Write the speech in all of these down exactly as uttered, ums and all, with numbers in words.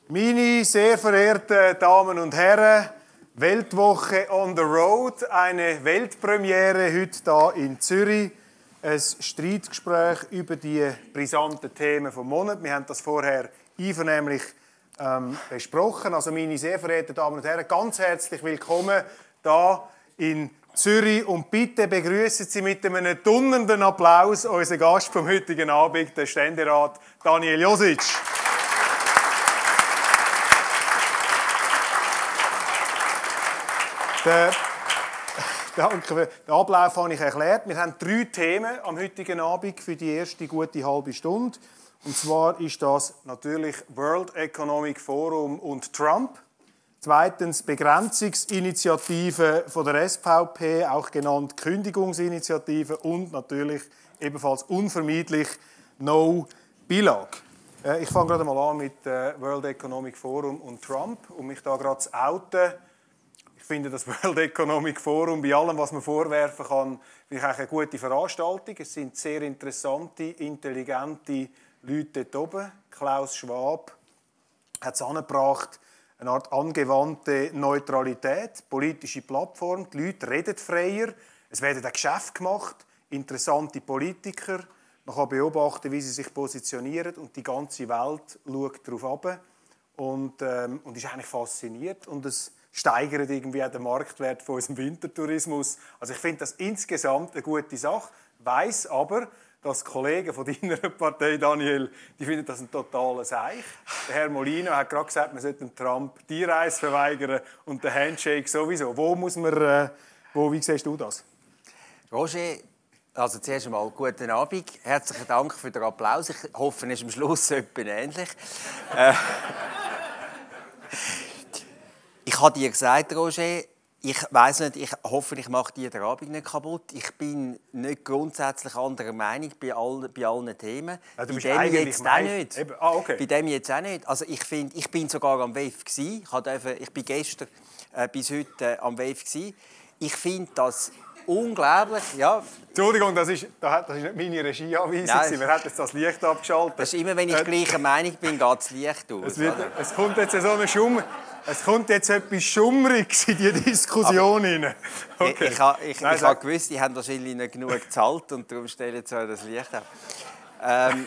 Meine sehr verehrten Damen und Herren, Weltwoche on the Road, eine Weltpremiere heute hier in Zürich. Ein Streitgespräch über die brisanten Themen des Monats. Wir haben das vorher einvernehmlich ähm, besprochen. Also meine sehr verehrten Damen und Herren, ganz herzlich willkommen hier in Zürich. Und bitte begrüßen Sie mit einem donnernden Applaus unseren Gast vom heutigen Abend, den Ständerat Daniel Josic. Der, danke. Den Ablauf habe ich erklärt. Wir haben drei Themen am heutigen Abend für die erste gute halbe Stunde. Und zwar ist das natürlich World Economic Forum und Trump. Zweitens Begrenzungsinitiative von der S V P, auch genannt Kündigungsinitiative. Und natürlich ebenfalls unvermeidlich No-Bilag. Ich fange gerade mal an mit World Economic Forum und Trump, um mich da gerade zu outen. Ich finde das World Economic Forum bei allem, was man vorwerfen kann, finde ich eine gute Veranstaltung. Es sind sehr interessante, intelligente Leute dort oben. Klaus Schwab hat es angebracht, eine Art angewandte Neutralität, politische Plattform. Die Leute reden freier, es werden auch Geschäfte gemacht, interessante Politiker. Man kann beobachten, wie sie sich positionieren und die ganze Welt schaut darauf ab und, ähm, und ist eigentlich fasziniert. Und es steigert irgendwie auch den Marktwert von unserem Wintertourismus. Also ich finde das insgesamt eine gute Sache, weiss aber, dass die Kollegen von deiner Partei, Daniel, die finden das ein totaler Seich. Der Herr Molino hat gerade gesagt, man sollte dem Trump die Reise verweigern und den Handshake sowieso. Wo muss man, äh, wo, wie siehst du das? Roger, also zuerst einmal guten Abend. Herzlichen Dank für den Applaus. Ich hoffe, es ist am Schluss etwas ähnlich. äh, Ich habe dir gesagt, Roger, ich weiss nicht, ich hoffe, ich mache dir den Abend nicht kaputt. Ich bin nicht grundsätzlich anderer Meinung bei, all, bei allen Themen. Ja, du bei bist dem eigentlich jetzt auch nicht. Eben. Ah, okay. Bei dem jetzt auch nicht. Also ich, find, ich bin sogar am W E F gsi. Ich, durfte, ich bin gestern äh, bis heute äh, am W E F gsi. Ich finde das unglaublich, ja. Entschuldigung, das ist, das ist nicht meine Regieanweisung. Wir hätten das Licht abgeschaltet. Das ist immer, wenn ich äh, gleicher Meinung bin, geht das Licht aus. Es, wird, es kommt jetzt so eine Schummer. Es kommt jetzt etwas Schummriges in die Diskussion hinein. Okay. Ich, ich, ich, ich, ich habe gewusst, die haben wahrscheinlich nicht genug gezahlt und darum stellen sie das Licht ab. Ähm,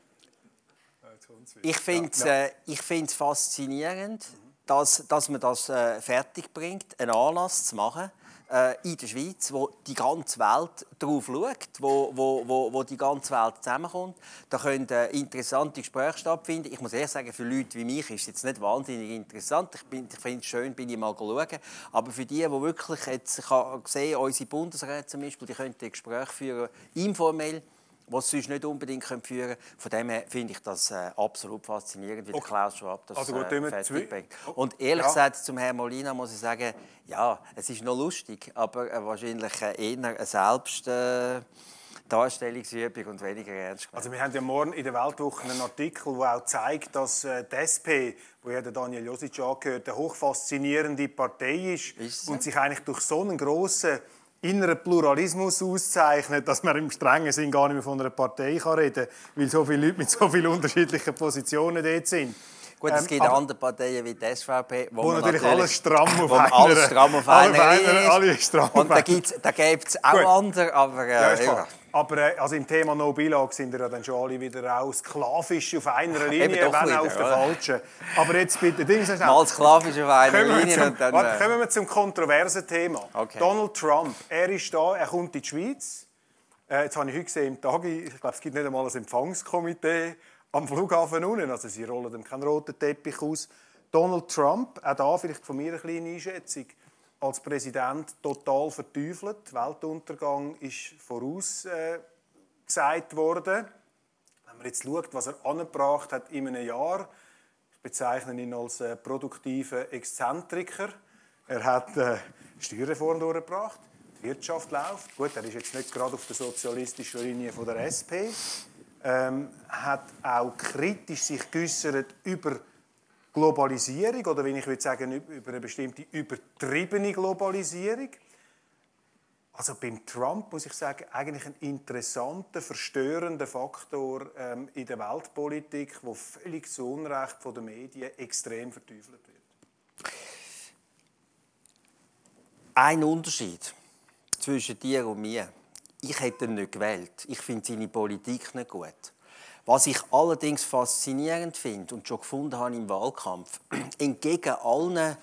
ich finde es ja, ja. äh, faszinierend, dass, dass man das äh, fertig bringt, einen Anlass zu machen äh, in der Schweiz, wo die ganze Welt drauf schaut, wo, wo, wo, wo die ganze Welt zusammenkommt. Da können äh, interessante Gespräche stattfinden. Ich muss ehrlich sagen, für Leute wie mich ist es jetzt nicht wahnsinnig interessant. Ich, ich finde es schön, bin ich mal schauen. Aber für die, die wirklich jetzt, ich habe gesehen, unsere Bundesräte zum Beispiel, die können Gespräche führen, informell, was sie sonst nicht unbedingt führen können. Von dem her finde ich das äh, absolut faszinierend, wie okay. Klaus Schwab das also gut, äh, fertig bringt. Und ehrlich ja. gesagt, zum Herrn Molina muss ich sagen, ja, es ist noch lustig, aber äh, wahrscheinlich äh, eher eine Selbst... Äh, Darstellungsübung und weniger ernst gemeint. Also wir haben ja morgen in der Weltwoche einen Artikel, der auch zeigt, dass äh, die S P, wo ja der Daniel Josic angehört, eine hochfaszinierende Partei ist, ist und sich eigentlich durch so einen grossen inneren Pluralismus auszeichnet, dass man im strengen Sinn gar nicht mehr von einer Partei reden kann, weil so viele Leute mit so vielen unterschiedlichen Positionen dort sind. Gut, es gibt ähm, andere Parteien wie die S V P, wo, wo natürlich, natürlich alles stramm auf einer, alles stramm auf einer einer, alle stramm und da gibt es auch Gut. andere, aber... Äh, ja, ja. Aber äh, also im Thema No-Bilag sind ja dann schon alle wieder auch sklavisch auf einer Linie, wenn auch auf der falschen. Aber jetzt bitte... Ding, so mal sklavisch auf einer Linie zum, und dann... Warte, kommen wir zum kontroversen Thema. Okay. Donald Trump, er ist da, er kommt in die Schweiz. Äh, jetzt habe ich heute gesehen, im Tag, ich glaube, es gibt nicht einmal ein Empfangskomitee am Flughafen unten. Also sie rollen ihm keinen roten Teppich aus. Donald Trump, auch da vielleicht von mir eine kleine Einschätzung, als Präsident total verteufelt. Weltuntergang ist vorausgesagt äh, worden. Wenn man jetzt schaut, was er angebracht hat in einem Jahr, ich bezeichne ihn als äh, produktiven Exzentriker. Er hat äh, Steuerreform durchgebracht, die Wirtschaft läuft. Gut, er ist jetzt nicht gerade auf der sozialistischen Linie von der S P. Ähm, hat auch kritisch sich geäußert über Globalisierung oder, wie ich würde sagen, über eine bestimmte übertriebene Globalisierung. Also beim Trump muss ich sagen, eigentlich ein interessanter, verstörender Faktor ähm, in der Weltpolitik, der völlig zu Unrecht von den Medien extrem verteufelt wird. Ein Unterschied zwischen dir und mir. Ich hätte ihn nicht gewählt. Ich finde seine Politik nicht gut. Was ich allerdings faszinierend finde und schon gefunden habe im Wahlkampf, entgegen allen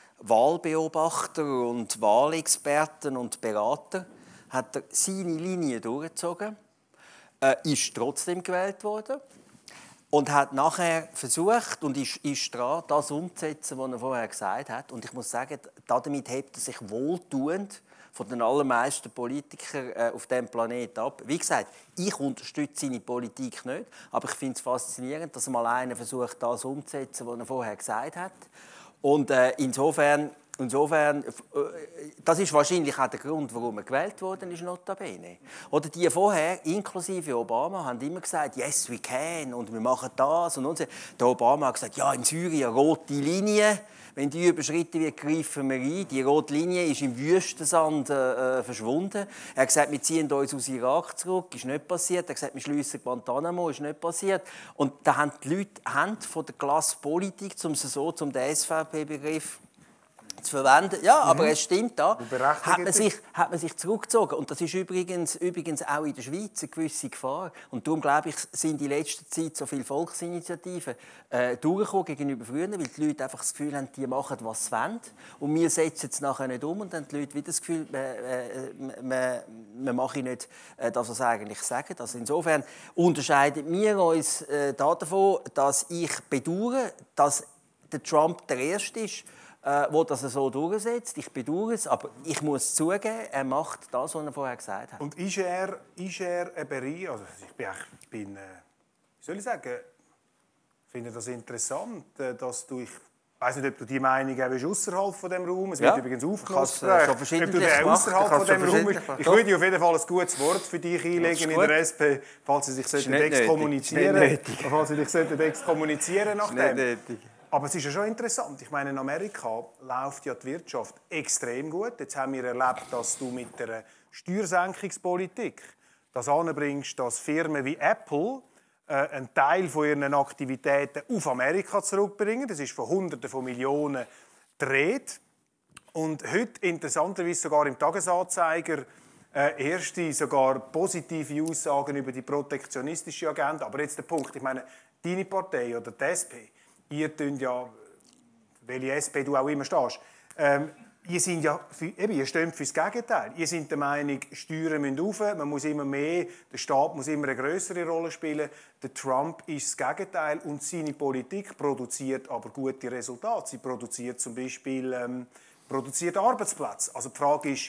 Wahlbeobachter und Wahlexperten und Berater hat er seine Linie durchgezogen, äh, ist trotzdem gewählt worden und hat nachher versucht und ist, ist dran, das umzusetzen, was er vorher gesagt hat. Und ich muss sagen, damit hebt er sich wohltuend von den allermeisten Politikern äh, auf diesem Planeten ab. Wie gesagt, ich unterstütze seine Politik nicht, aber ich finde es faszinierend, dass mal einer versucht, das umzusetzen, was er vorher gesagt hat. Und äh, insofern, insofern, äh, das ist wahrscheinlich auch der Grund, warum er gewählt worden ist, notabene. Oder die vorher, inklusive Obama, haben immer gesagt, yes, we can, und wir machen das und, und so. Der Obama hat gesagt, ja, in Syrien rote Linie. Wenn die überschritten wird, greifen wir ein. Die rote Linie ist im Wüstensand äh, verschwunden. Er hat gesagt, wir ziehen uns aus Irak zurück. Ist nicht passiert. Er hat gesagt, wir schliessen Guantanamo. Ist nicht passiert. Und da haben die Leute haben von der Klasspolitik, um so zum den S V P-Begriff zu verwenden. Ja, aber mhm. es stimmt da. Hat man, sich, hat man sich zurückgezogen. Und das ist übrigens, übrigens auch in der Schweiz eine gewisse Gefahr. Und darum, glaube ich, sind in letzter Zeit so viele Volksinitiativen äh, durchgekommen gegenüber früher, weil die Leute einfach das Gefühl haben, die machen, was sie wollen. Und wir setzen es nachher nicht um. Und dann haben die Leute wieder das Gefühl, man, man, man mache nicht das, was sie eigentlich sagen. Also insofern unterscheiden wir uns äh, davon, dass ich bedauere, dass der Trump der Erste ist, Äh, wo das so durchsetzt. Ich bedauere es, aber ich muss zugeben, er macht das, was er vorher gesagt hat. Und ist er, ist er ein Bereich, also ich bin, ich bin äh, wie soll ich sagen, finde das interessant, dass du, ich weiß nicht, ob du die Meinung hast außerhalb von dem Raum, es wird ja, übrigens aufgenommen, äh, ob du den außerhalb von dem Raum, ich würde auf jeden Fall ein gutes Wort für dich einlegen in der S P, falls sie sich exkommunizieren, falls sie dich exkommunizieren nach dem. Aber es ist ja schon interessant. Ich meine, in Amerika läuft ja die Wirtschaft extrem gut. Jetzt haben wir erlebt, dass du mit der Steuersenkungspolitik das anbringst, dass Firmen wie Apple äh, einen Teil von ihren Aktivitäten auf Amerika zurückbringen. Das ist von Hunderten von Millionen gedreht. Und heute, interessanterweise sogar im Tagesanzeiger, äh, erste, sogar positive Aussagen über die protektionistische Agenda. Aber jetzt der Punkt, ich meine, deine Partei oder die S P, ihr tun ja, welche S P du auch immer stehst, ähm, ihr, sind ja für, eben, ihr steht für das Gegenteil. Ihr seid der Meinung, Steuern müssen rauf, man muss immer mehr, der Staat muss immer eine größere Rolle spielen. Der Trump ist das Gegenteil und seine Politik produziert aber gute Resultate. Sie produziert zum Beispiel ähm, produziert Arbeitsplätze. Also die Frage ist,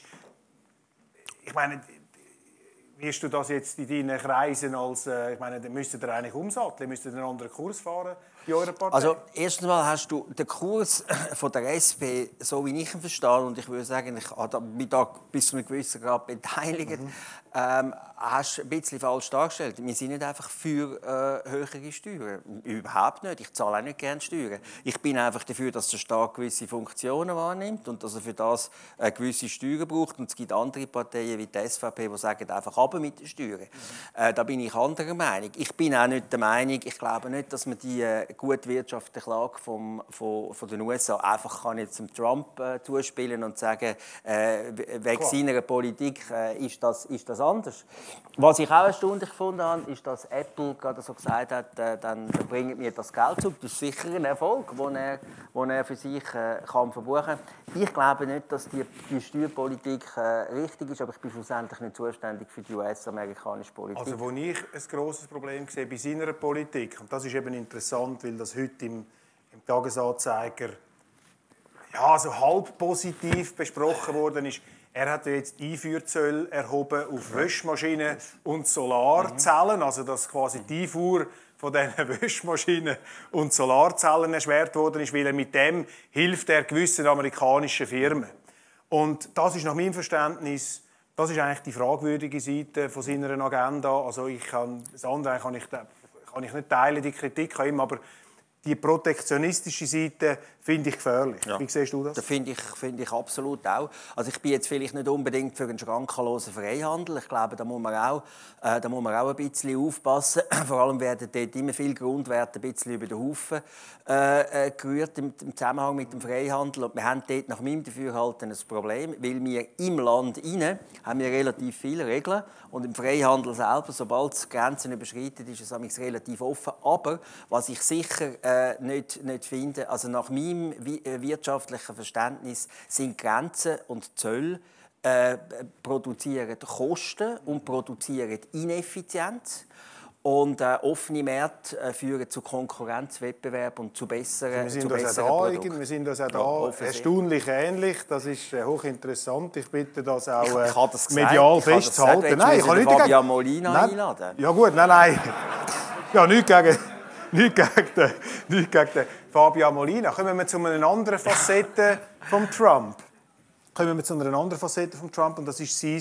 ich meine, wirst du das jetzt in deinen Kreisen als, äh, ich meine, dann müsstet ihr eigentlich umsatteln, müsstet ihr einen anderen Kurs fahren bei eurer Partei? Also erstens mal hast du den Kurs von der S P, so wie ich ihn verstehe, und ich würde sagen, ich habe mich da bis zu einem gewissen Grad beteiligt, mhm. ähm, hast ein bisschen falsch dargestellt. Wir sind nicht einfach für äh, höhere Steuern. Überhaupt nicht. Ich zahle auch nicht gerne Steuern. Ich bin einfach dafür, dass der Staat gewisse Funktionen wahrnimmt und dass er für das äh, gewisse Steuern braucht. Und es gibt andere Parteien wie die S V P, die sagen, einfach runter mit den Steuern. Mhm. Äh, da bin ich anderer Meinung. Ich bin auch nicht der Meinung, ich glaube nicht, dass man die äh, gute wirtschaftliche Lage vom, von, von den U S A einfach kann jetzt dem Trump äh, zuspielen und sagen, äh, wegen Klar. seiner Politik äh, ist, das, ist das anders. Was ich auch erstaunlich gefunden habe, ist, dass Apple gerade so gesagt hat, äh, dann bringt mir das Geld zurück. Das ist sicher ein Erfolg, den er, den er für sich äh, kann verbuchen kann. Ich glaube nicht, dass die, die Steuerpolitik äh, richtig ist, aber ich bin schlussendlich nicht zuständig für die U S-amerikanische Politik. Also wo ich ein grosses Problem sehe bei seiner Politik, und das ist eben interessant, weil das heute im, im Tagesanzeiger ja, so halb positiv besprochen worden ist. Er hat jetzt Einfuhrzölle erhoben auf Wäschmaschinen und Solarzellen, also dass quasi die Einfuhr von diesen Wäschmaschinen und Solarzellen erschwert worden ist, weil er mit dem hilft er gewissen amerikanischen Firmen. Und das ist nach meinem Verständnis, das ist eigentlich die fragwürdige Seite von seiner Agenda. Also ich kann, das andere kann ich, kann ich nicht teilen, die Kritik an ihm, aber die protektionistische Seite finde ich gefährlich. Ja. Wie siehst du das? Das finde ich, finde ich absolut auch. Also ich bin jetzt vielleicht nicht unbedingt für einen schrankenlosen Freihandel. Ich glaube, da muss man auch, äh, da muss man auch ein bisschen aufpassen. Vor allem werden dort immer viele Grundwerte ein bisschen über den Haufen äh, gerührt im, im Zusammenhang mit dem Freihandel. Und wir haben dort nach meinem Dafürhalten ein Problem, weil wir im Land hinein haben wir relativ viele Regeln und im Freihandel selber, sobald es Grenzen überschreitet, ist es relativ offen. Aber was ich sicher äh, nicht, nicht finde, also nach meinem wirtschaftlichen Verständnis sind Grenzen und Zölle äh, produzieren Kosten und produzieren Ineffizienz. Und äh, offene Märkte äh, führen zu Konkurrenzwettbewerb und zu besseren, wir sind zu uns besseren auch da, Produkten. Wir sind uns auch da Ja, erstaunlich ähnlich. Das ist äh, hochinteressant. Ich bitte das auch äh, ich, ich das medial ich festzuhalten. Nein, ich kann nicht Fabian Molina einladen. Ja gut, nein, nein. Ja, nichts gegen, nichts gegen, den, nichts gegen den Fabian Molina. Kommen wir zu einer anderen Facette von Trump. Kommen wir zu einer anderen Facette von Trump und das ist sein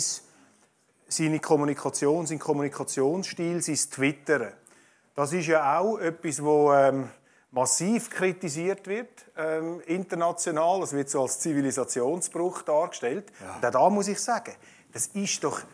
seine Kommunikation, sein Kommunikationsstil, sein Twittern. Das ist ja auch etwas, das ähm, massiv kritisiert wird, ähm, international. Das wird so als Zivilisationsbruch dargestellt. Ja. Und auch da muss ich sagen, das ist doch,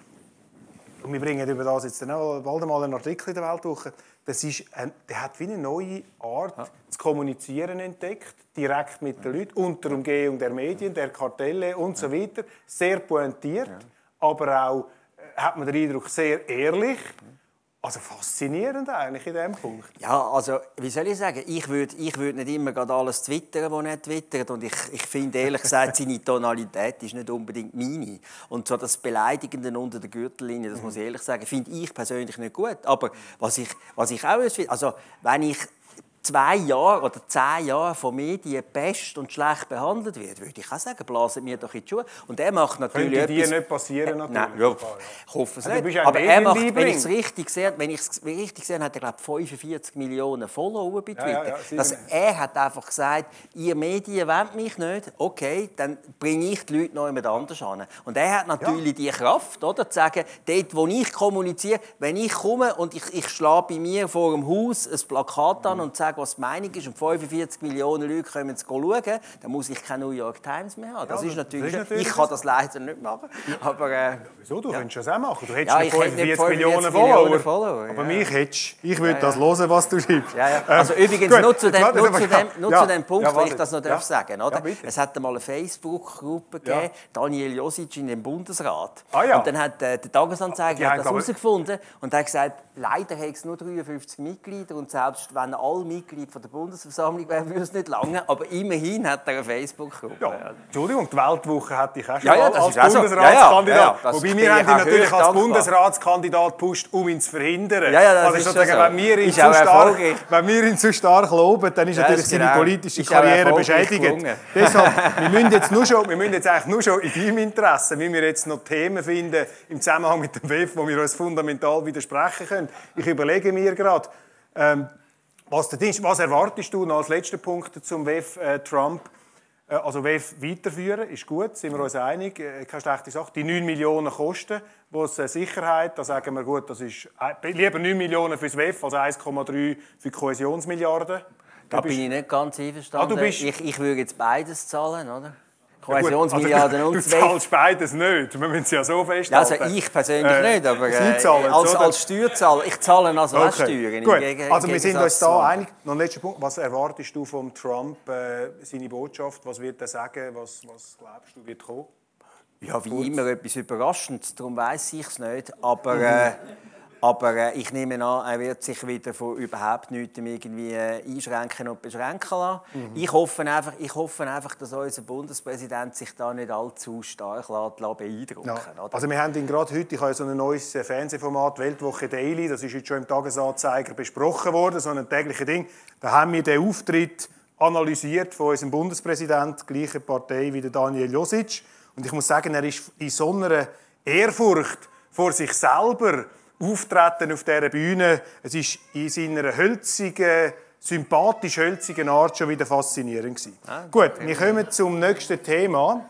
und wir bringen über das jetzt dann auch bald mal einen Artikel in der Weltwoche, das ist ein, der hat wie eine neue Art ja. zu kommunizieren entdeckt, direkt mit den Leuten, unter Umgehung der Medien, der Kartelle und so weiter. Sehr pointiert, ja. aber auch hat man den Eindruck, sehr ehrlich. Also faszinierend eigentlich in diesem Punkt. Ja, also wie soll ich sagen, ich würde ich würd nicht immer gerade alles twittern, was er twittert. Und ich, ich finde ehrlich gesagt, seine Tonalität ist nicht unbedingt meine. Und so das Beleidigende unter der Gürtellinie, das muss ich ehrlich sagen, finde ich persönlich nicht gut. Aber was ich, was ich auch finde, also wenn ich zwei Jahre oder zehn Jahre von Medien best und schlecht behandelt wird, würde ich auch sagen, blasen mir doch in die Schuhe. Und er macht natürlich Könnte etwas... dir nicht passieren, natürlich. Nein, ja, ich hoffe es also, nicht. Aber er macht, wenn ich es richtig sehe, wenn ich es richtig sehe, hat er glaube fünfundvierzig Millionen Follower bei Twitter. Ja, ja, ja, das, er hat einfach gesagt, ihr Medien wollt mich nicht, okay, dann bringe ich die Leute noch jemand anders an. Und er hat natürlich ja. die Kraft, oder, zu sagen, dort, wo ich kommuniziere, wenn ich komme und ich, ich schlage bei mir vor dem Haus ein Plakat an mhm. und sage, was die Meinung ist, und fünfundvierzig Millionen Leute kommen zu schauen, dann muss ich keine New York Times mehr haben. Das ja, ist natürlich, das ist natürlich ich kann das leider nicht machen. Aber, äh, Wieso? Du ja. könntest das auch machen. Du hättest ja, fünfundvierzig Millionen Follower. Follower. Aber ja. mich hättest ich würde ja, das ja. hören, was du schreibst. Ja, ja. Also ähm, übrigens, gut. nur zu dem, nur zu dem, nur ja. zu dem Punkt, ja, weil ich das noch ja. sagen darf. Ja, es hat einmal eine Facebook-Gruppe gegeben, ja. Daniel Josic in den Bundesrat. Ah, ja. Und dann hat äh, der Tagesanzeiger das herausgefunden und hat gesagt, leider hat es nur dreiundfünfzig Mitglieder und selbst wenn alle Mitglieder von der Bundesversammlung wären, würde es nicht lange. Aber immerhin hat er eine Facebook-Gruppe. Ja. Entschuldigung, die Weltwoche hätte ich auch schon ja, ja, als Bundesratskandidat. Ja, ja, ja, Wobei wir haben ihn natürlich als Bundesratskandidat gepusht, um ihn zu verhindern. Ja, ja, das also ist sozusagen, so. wenn, wir ihn zu stark, wenn wir ihn zu stark loben, dann ist ja, natürlich seine genau. politische ist Karriere beschädigt. Deshalb, wir müssen jetzt nur schon, wir müssen jetzt eigentlich nur schon in deinem Interesse, wie wir jetzt noch Themen finden im Zusammenhang mit dem W E F, wo wir uns fundamental widersprechen können. Ich überlege mir gerade, ähm, was, was erwartest du noch als letzter Punkt zum W E F äh, Trump? Äh, also W E F weiterführen ist gut, sind wir uns einig, äh, keine schlechte Sache. Die neun Millionen Kosten, wo es äh, Sicherheit, da sagen wir gut, das ist äh, lieber neun Millionen für das W E F als eins Komma drei für die Kohäsionsmilliarden. Da bin ich nicht ganz einverstanden. Ah, bist... ich, ich würde jetzt beides zahlen, oder? Kohäsionsmilliarden ja, und du zahlst beides nicht. Wir müssen es ja so festhalten. Also ich persönlich äh, nicht, aber äh, zahlen, als, als Steuerzahler. Ich zahle also okay. auch Steuern. Gut. Im also wir sind uns da einig. Noch ein letzter Punkt. Was erwartest du von Trump, äh, seine Botschaft? Was wird er sagen? Was, was glaubst du, wird kommen? Ja, wie Kurz. immer etwas Überraschendes. Darum weiss ich es nicht. Aber... Äh, Aber äh, ich nehme an, er wird sich wieder von überhaupt nichts irgendwie äh, einschränken und beschränken lassen. Mhm. Ich, hoffe einfach, ich hoffe einfach, dass unser Bundespräsident sich da nicht allzu stark lässt, lässt beeindrucken lässt. Ja. Also wir haben ihn gerade heute, ich habe so ein neues Fernsehformat, Weltwoche Daily, das ist jetzt schon im Tagesanzeiger besprochen worden, so ein tägliches Ding. Da haben wir den Auftritt analysiert von unserem Bundespräsidenten, gleiche Partei wie der Daniel Josic. Und ich muss sagen, er ist in so einer Ehrfurcht vor sich selber Auftreten auf dieser Bühne, es war in seiner hölzigen, sympathisch-hölzigen Art schon wieder faszinierend gewesen. Ah, Gut, wir kommen zum nächsten Thema.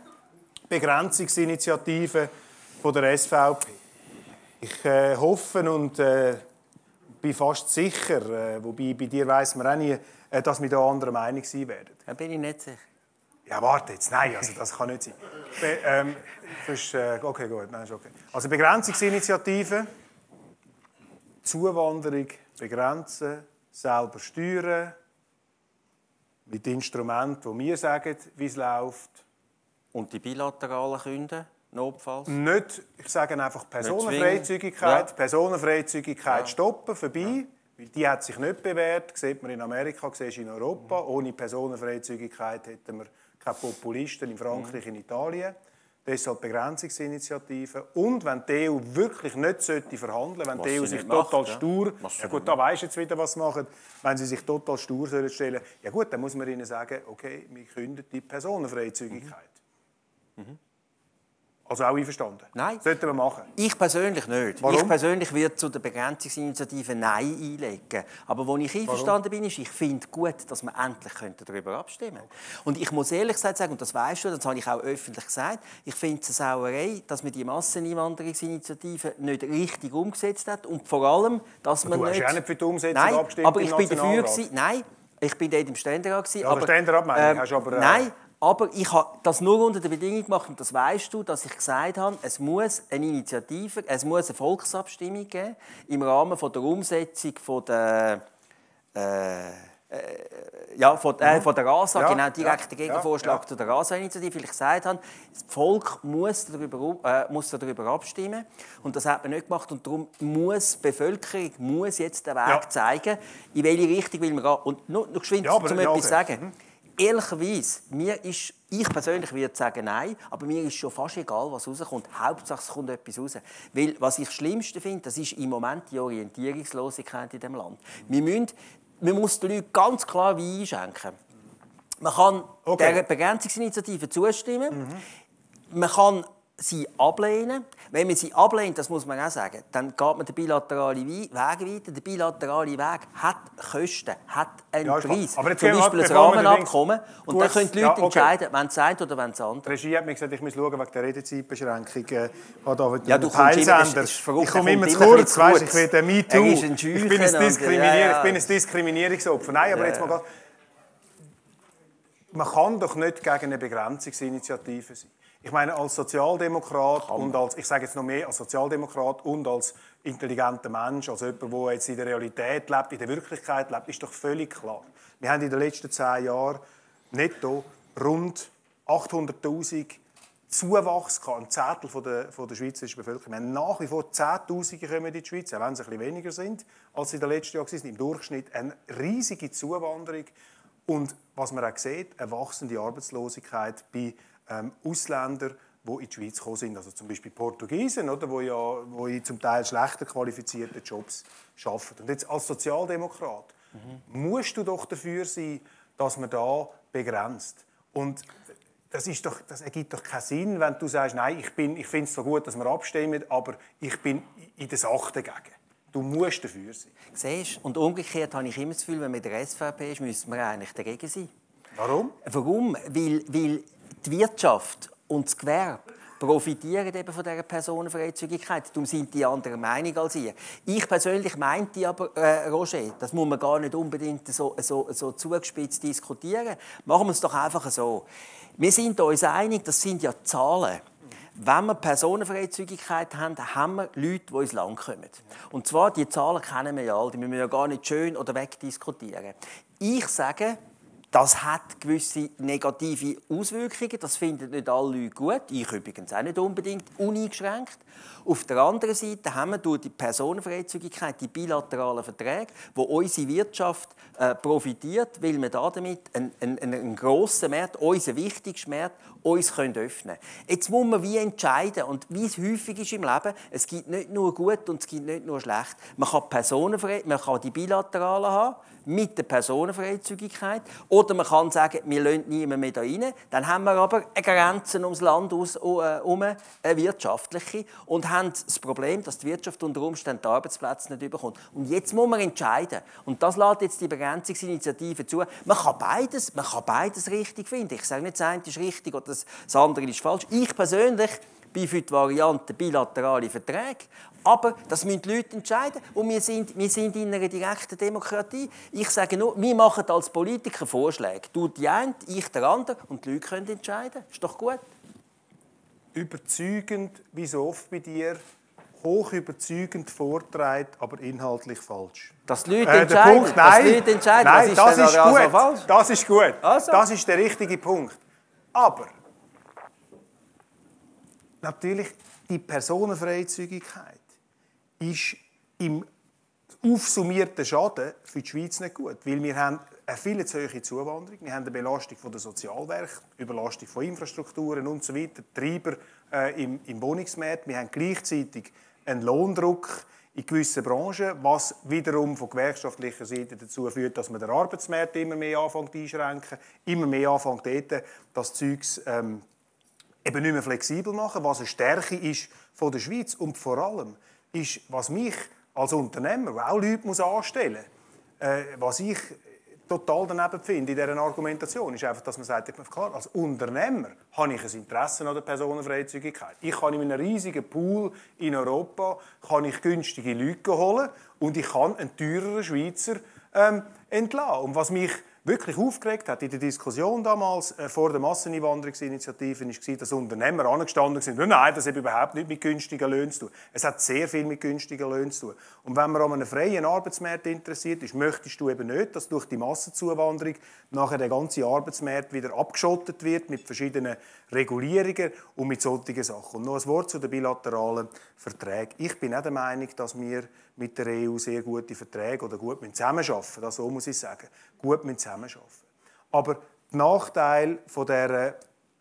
Begrenzungsinitiative von der S V P. Ich äh, hoffe und äh, bin fast sicher, äh, wobei bei dir weiss man auch nie, äh, dass wir da anderer Meinung sein werden. Da bin ich nicht sicher. Ja, warte jetzt, nein, also das kann nicht sein. Be ähm, ist, äh, okay, gut, nein, ist okay. Also Begrenzungsinitiative, Zuwanderung begrenzen, selber steuern, mit Instrumenten, die wir sagen, wie es läuft. Und die bilateralen Kunden, notfalls? Nicht, ich sage einfach Personenfreizügigkeit, ja. Personenfreizügigkeit ja. stoppen, vorbei. Ja. Weil die hat sich nicht bewährt, das sieht man in Amerika, das in Europa. Mhm. Ohne Personenfreizügigkeit hätten wir keine Populisten in Frankreich, mhm. in Italien. Deshalb Begrenzungsinitiative. Und wenn die E U wirklich nicht verhandeln sollte, wenn was die E U sich total macht, stur... Ja, ja gut, da weisst du jetzt wieder, was sie machen. Wenn sie sich total stur stellen sollen, ja gut, dann muss man ihnen sagen, okay, wir künden die Personenfreizügigkeit. Mhm. Mhm. Also auch einverstanden? Nein. Sollten wir machen? Ich persönlich nicht. Warum? Ich persönlich würde zu der Begrenzungsinitiative Nein einlegen. Aber wo ich einverstanden bin, ist, ich finde gut, dass wir endlich darüber abstimmen können. Und ich muss ehrlich sagen, und das weisst du, das habe ich auch öffentlich gesagt, ich finde es eine Sauerei, dass man die Masseneinwanderungsinitiative nicht richtig umgesetzt hat. Und vor allem, dass man du nicht... Du hast ja nicht für die Umsetzung Nein, abgestimmt aber ich im bin dafür gewesen. Nein, ich bin dort im Ständerat. Ja, aber Ständerat meine ich, hast aber... Äh, nein. Aber ich habe das nur unter der Bedingung gemacht, und das weißt du, dass ich gesagt habe, es muss eine Initiative, es muss eine Volksabstimmung geben im Rahmen von der Umsetzung von der, äh, äh, ja, von, äh, von der RASA, ja, genau, direkter ja, Gegenvorschlag ja, ja. zu der RASA-Initiative, weil ich gesagt habe, das Volk muss darüber, äh, muss darüber abstimmen. Und das hat man nicht gemacht. Und darum muss die Bevölkerung muss jetzt den Weg ja. zeigen, in welche Richtung will man gehen. Und nur, nur geschwind, ja, zum ja, etwas okay. sagen. Mhm. Ehrlicherweise, mir ist, ich persönlich würde sagen nein, aber mir ist schon fast egal, was rauskommt. Hauptsache es kommt etwas raus. Weil, was ich das Schlimmste finde, das ist im Moment die Orientierungslosigkeit in diesem Land. Wir müssen, man muss den Leuten ganz klar wie einschenken. Man kann okay. der Begrenzungsinitiative zustimmen, mhm. man kann sie ablehnen. Wenn man sie ablehnt, das muss man auch sagen, dann geht man den bilateralen Weg weiter. Der bilaterale Weg hat Kosten, hat einen ja, Preis. Aber zum Beispiel ein Rahmenabkommen. Und dann können die Leute ja, okay. entscheiden, wenn es ein oder wenn es andere. Die Regie hat mir gesagt, ich muss schauen wegen der Redezeitbeschränkung. Äh, ja, du Peilsender. Ich komme immer zu kurz, weißt, ich will Me Too. Ich bin ein, Diskriminier ja, ja. ich bin ein Diskriminierungsopfer. Nein, aber ja, jetzt mal man kann doch nicht gegen eine Begrenzungsinitiative sein. Ich meine, als Sozialdemokrat und als, ich sage jetzt noch mehr, als Sozialdemokrat und als intelligenter Mensch, als jemand, der jetzt in der Realität lebt, in der Wirklichkeit lebt, ist doch völlig klar. Wir haben in den letzten zehn Jahren netto rund achthunderttausend Zuwachs gehabt, ein Zettel von der, von der schweizerischen Bevölkerung. Wir haben nach wie vor Zehntausende kommen in die Schweiz, auch wenn es ein bisschen weniger sind, als in den letzten Jahren waren. Im Durchschnitt eine riesige Zuwanderung. Und was man auch sieht, eine wachsende Arbeitslosigkeit bei ähm, Ausländern, die in die Schweiz gekommen sind. Also zum Beispiel Portugiesen, oder, die ja wo in zum Teil schlechter qualifizierten Jobs arbeiten. Und jetzt als Sozialdemokrat mhm. musst du doch dafür sein, dass man da begrenzt. Und das, ist doch, das ergibt doch keinen Sinn, wenn du sagst, nein, ich, bin, ich finde es so gut, dass wir abstimmen, aber ich bin in der Sache dagegen. Du musst dafür sein. Siehst, und umgekehrt habe ich immer das Gefühl, wenn man der S V P ist, müssen wir eigentlich dagegen sein. Warum? Warum? Weil, weil die Wirtschaft und das Gewerbe profitieren eben von dieser Personenfreizügigkeit. Darum sind die anderer Meinung als ihr. Ich persönlich meinte aber, äh, Roger, das muss man gar nicht unbedingt so, so, so zugespitzt diskutieren. Machen wir es doch einfach so. Wir sind uns einig, das sind ja Zahlen. Wenn wir Personenfreizügigkeit haben, haben wir Leute, die ins Land kommen. Und zwar, die Zahlen kennen wir ja alle, die müssen wir ja gar nicht schön oder wegdiskutieren. Ich sage, das hat gewisse negative Auswirkungen, das finden nicht alle Leute gut, ich übrigens auch nicht unbedingt, uneingeschränkt. Auf der anderen Seite haben wir durch die Personenfreizügigkeit die bilateralen Verträge, wo unsere Wirtschaft äh, profitiert, weil wir damit einen, einen, einen grossen Markt, unseren wichtigsten Markt, uns können öffnen können. Jetzt muss man wie entscheiden, und wie es häufig ist im Leben, es gibt nicht nur gut und es gibt nicht nur schlecht. Man kann, Personenfre- man kann die bilateralen haben, mit der Personenfreizügigkeit. Oder man kann sagen, wir lassen niemanden mehr da rein. Dann haben wir aber eine Grenze ums Land herum, eine wirtschaftliche, und haben das Problem, dass die Wirtschaft unter Umständen die Arbeitsplätze nicht bekommt. Und jetzt muss man entscheiden. Und das lässt jetzt die Begrenzungsinitiative zu. Man kann beides, man kann beides richtig finden. Ich sage nicht, das eine ist richtig oder das andere ist falsch. Ich persönlich bin für die Variante bilaterale Verträge. Aber das müssen die Leute entscheiden. Und wir sind, wir sind in einer direkten Demokratie. Ich sage nur, wir machen als Politiker Vorschläge. Du die eine, ich der andere. Und die Leute können entscheiden. Ist doch gut. Überzeugend, wie so oft bei dir, hoch überzeugend vorträgt, aber inhaltlich falsch. Dass die Leute äh, entscheiden. Punkt, nein, dass die Leute entscheiden. nein, das ist, das ist gut. Also falsch? Das ist gut. Also. Das ist der richtige Punkt. Aber natürlich, die Personenfreizügigkeit ist im aufsummierten Schaden für die Schweiz nicht gut, weil wir haben eine viel zu hohe Zuwanderung, wir haben eine Belastung von der Sozialwerke, Überlastung von Infrastrukturen und so weiter, Treiber äh, im, im Wohnungsmarkt. Wir haben gleichzeitig einen Lohndruck in gewissen Branchen, was wiederum von gewerkschaftlicher Seite dazu führt, dass man den Arbeitsmarkt immer mehr anfängt einschränken, immer mehr anfängt dort, das Zeugs ähm, eben nicht mehr flexibel machen, was eine Stärke ist von der Schweiz. Und vor allem ist, was mich als Unternehmer, der auch Leute muss anstellen muss, äh, was ich total daneben finde in dieser Argumentation, ist einfach, dass man sagt, klar, als Unternehmer habe ich ein Interesse an der Personenfreizügigkeit. Ich kann in einem riesigen Pool in Europa kann ich günstige Leute holen und ich kann einen teureren Schweizer ähm, entlassen. Und was mich wirklich aufgeregt hat in der Diskussion damals äh, vor der Masseneinwanderungsinitiative, war, dass Unternehmer angestanden sind, nein, das hat überhaupt nicht mit günstigen Löhnen zu tun. Es hat sehr viel mit günstigen Löhnen zu tun. Und wenn man an einem freien Arbeitsmarkt interessiert ist, möchtest du eben nicht, dass durch die Massenzuwanderung nachher der ganze Arbeitsmarkt wieder abgeschottet wird mit verschiedenen Regulierungen und mit solchen Sachen. Und noch ein Wort zu den bilateralen Verträgen. Ich bin nicht der Meinung, dass wir mit der E U sehr gute Verträge oder gut zusammenarbeiten müssen. Das so muss ich sagen. Gut zusammenarbeiten. Aber der Nachteil von dieser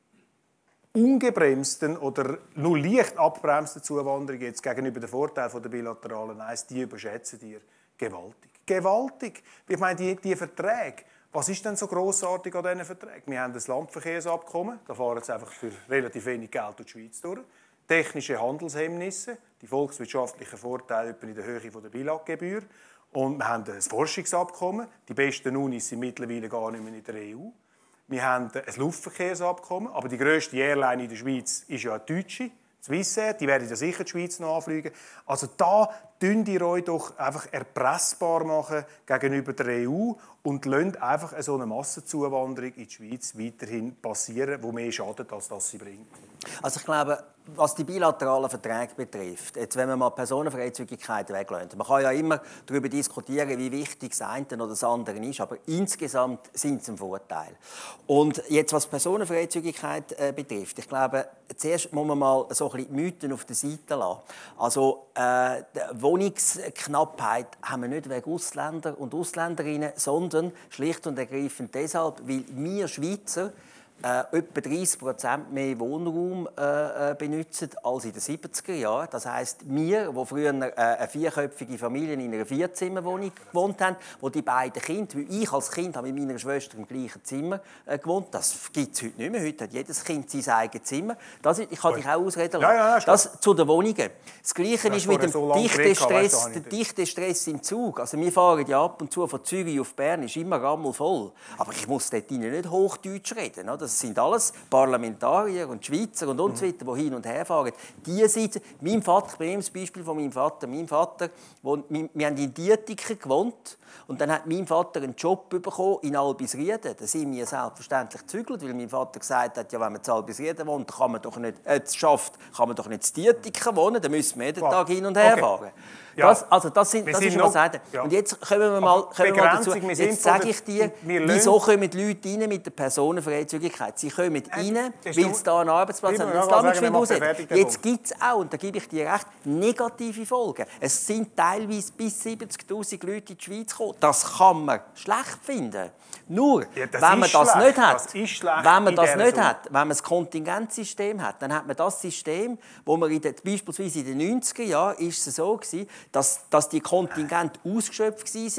ungebremsten oder nur leicht abbremsten Zuwanderung jetzt gegenüber dem Vorteil der bilateralen Eis, die überschätzen dir gewaltig. Gewaltig! Ich meine, die, die Verträge, was ist denn so grossartig an diesen Verträgen? Wir haben das Landverkehrsabkommen, da fahren sie einfach für relativ wenig Geld durch die Schweiz durch. Technische Handelshemmnisse, die volkswirtschaftlichen Vorteile in der Höhe der B I L A G-Gebühr. Und wir haben ein Forschungsabkommen. Die besten Unis sind mittlerweile gar nicht mehr in der E U. Wir haben ein Luftverkehrsabkommen, aber die grösste Airline in der Schweiz ist ja die deutsche, Swissair. Die werden ja sicher die Schweiz noch anfliegen. Also da tun die euch doch einfach erpressbar machen gegenüber der E U und lassen einfach so eine Massenzuwanderung in die Schweiz weiterhin passieren, die mehr schadet, als das sie bringt. Also ich glaube, was die bilateralen Verträge betrifft, jetzt, wenn man mal Personenfreizügigkeit weglässt, man kann ja immer darüber diskutieren, wie wichtig das eine oder das andere ist, aber insgesamt sind sie ein Vorteil. Und jetzt, was Personenfreizügigkeit äh, betrifft, ich glaube, zuerst muss man mal so ein bisschen die Mythen auf der Seite lassen. Also äh, die Wohnungsknappheit haben wir nicht wegen Ausländer und Ausländerinnen, sondern schlicht und ergreifend deshalb, weil wir Schweizer Äh, etwa dreißig Prozent mehr Wohnraum äh, benutzen als in den siebziger Jahren. Das heisst, wir, die früher äh, eine vierköpfige Familie in einer Vierzimmerwohnung gewohnt haben, wo die beiden Kinder, wie ich als Kind habe mit meiner Schwester im gleichen Zimmer äh, gewohnt, das gibt es heute nicht mehr. Heute hat jedes Kind sein eigenes Zimmer. Das ist, ich kann dich auch ausreden lassen. Ja, ja, das zu den Wohnungen. Das Gleiche ist mit dem so dichten Stress, der dichte Stress im Zug. Also wir fahren ja ab und zu von Zürich auf Bern, ist immer rammelvoll. Aber ich muss dort nicht Hochdeutsch reden, oder? Das sind alles Parlamentarier und Schweizer und, und so weiter, die hin und her fahren. Die sitzen, mein Vater, ich nehme das Beispiel von meinem Vater. Mein Vater, wo, wir, wir haben in Dietiken gewohnt und dann hat mein Vater einen Job bekommen in Albisrieden. Da sind wir selbstverständlich gezügelt, weil mein Vater gesagt hat, ja, wenn man in Albisrieden wohnt, kann man doch nicht, äh, schafft, kann man doch nicht in Dietiken wohnen, dann müssen wir jeden Tag hin und her fahren. Okay. Ja. Das, also das, sind, das ist noch, was sagen. Ja. Und jetzt kommen wir mal, kommen wir mal dazu. Jetzt sage ich dir, wieso kommen die Leute rein mit der Personenfreizügigkeit? Sie kommen äh, rein, weil sie hier einen Arbeitsplatz haben. Jetzt, sagen, sagen, jetzt gibt es auch, und da gebe ich dir recht, negative Folgen. Es sind teilweise bis siebzigtausend Leute in die Schweiz gekommen. Das kann man schlecht finden. Nur, ja, wenn man das schlecht. nicht hat, das wenn man das nicht hat, wenn man das Kontingentsystem hat, dann hat man das System, wo man in den, beispielsweise in den neunziger Jahren ist es so gewesen, dass, dass die Kontingente ausgeschöpft waren.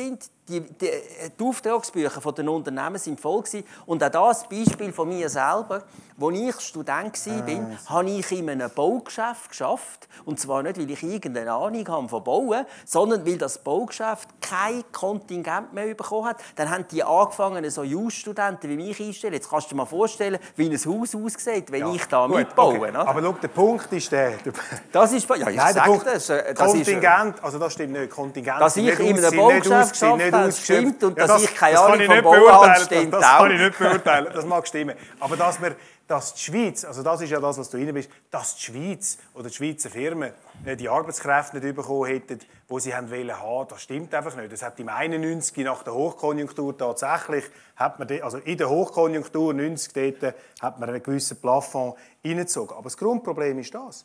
die, die, die Auftragsbücher der Unternehmen sind voll gewesen. Und auch das Beispiel von mir selber. Als ich Student war, ah, habe ich in einem Baugeschäft gearbeitet. Und zwar nicht, weil ich irgendeine Ahnung habe von Bauen, sondern weil das Baugeschäft kein Kontingent mehr bekommen hat. Dann haben die angefangen, so Jus-Studenten wie mich einstellen. Jetzt kannst du dir mal vorstellen, wie ein Haus aussieht, wenn ja, ich da gut, mitbaue. Okay. Aber schau, der Punkt ist der. Das ist, ja, ich Nein, sage Punkt, das. das Kontingent, ist, also das stimmt nicht. Kontingent dass ich in einem Baugeschäft gearbeitet habe, stimmt. Und ja, dass das, ich keine das Ahnung vom Bau habe, stimmt das, das auch. Das auch. kann ich nicht beurteilen. Das mag stimmen. Aber dass wir dass die Schweiz, also das ist ja das, was du rein bist, dass die Schweiz oder die Schweizer Firmen die Arbeitskräfte nicht bekommen hätten, die sie haben wollen haben, das stimmt einfach nicht. Das hat im einundneunzig nach der Hochkonjunktur tatsächlich, hat man de, also in der Hochkonjunktur neunzig dort, hat man einen gewissen Plafond reingezogen. Aber das Grundproblem ist das.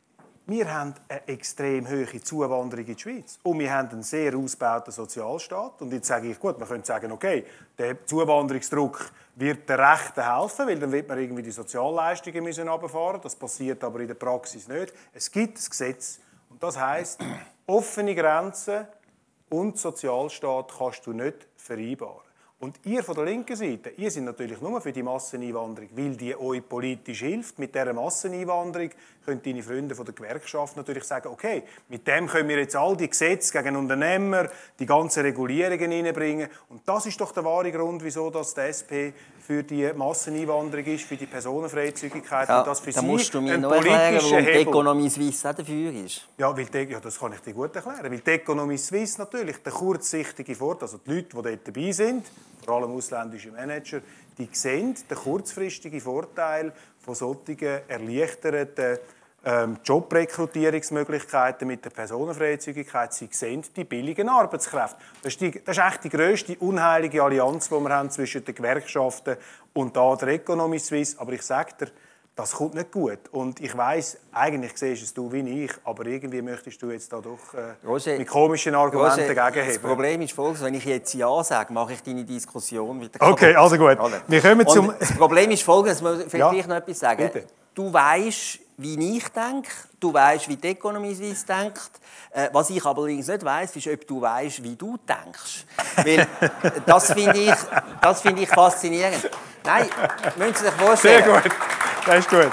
Wir haben eine extrem hohe Zuwanderung in die Schweiz. Und wir haben einen sehr ausgebauten Sozialstaat. Und jetzt sage ich, gut, man könnte sagen, okay, der Zuwanderungsdruck wird den Rechten helfen, weil dann wird man irgendwie die Sozialleistungen müssen runterfahren. Das passiert aber in der Praxis nicht. Es gibt ein Gesetz. Und das heisst, offene Grenzen und Sozialstaat kannst du nicht vereinbaren. Und ihr von der linken Seite, ihr seid natürlich nur für die Masseneinwanderung, weil die euch politisch hilft. Mit dieser Masseneinwanderung können deine Freunde von der Gewerkschaft natürlich sagen, okay, mit dem können wir jetzt all die Gesetze gegen Unternehmer, die ganzen Regulierungen hineinbringen. Und das ist doch der wahre Grund, wieso das die S P für die Masseneinwanderung ist, für die Personenfreizügigkeit. Ja, und das für da sie musst du mir ein noch erklären, warum die Hebel. Economie Suisse auch dafür ist. Ja, weil die, ja, das kann ich dir gut erklären. Weil die Economie Suisse natürlich, der kurzsichtige Vorteil, also die Leute, die dort dabei sind, vor allem ausländische Manager, die sehen den kurzfristigen Vorteil von solchen erleichterten ähm, Jobrekrutierungsmöglichkeiten mit der Personenfreizügigkeit. Sie sehen die billigen Arbeitskräfte. Das ist, die, das ist echt die grösste unheilige Allianz, die wir haben zwischen den Gewerkschaften und da der Economie Suisse. Aber ich sage dir, das kommt nicht gut. Und ich weiss, eigentlich siehst es du wie ich, aber irgendwie möchtest du jetzt da doch äh, Roger, mit komischen Argumenten Roger, dagegenheben. Das Problem ist folgendes: Wenn ich jetzt Ja sage, mache ich deine Diskussion wieder kaputt. Okay, also gut. Wir kommen zum Und das Problem ist folgendes, muss ich vielleicht ja, noch etwas sagen. Bitte. Du weisst, wie ich denke, du weisst, wie die Economie Suisse denkt. Äh, was ich aber allerdings nicht weiss, ist, ob du weisst, wie du denkst. Weil das finde ich, das find ich faszinierend. Nein, müssen Sie sich vorstellen. Sehr gut, das ist gut.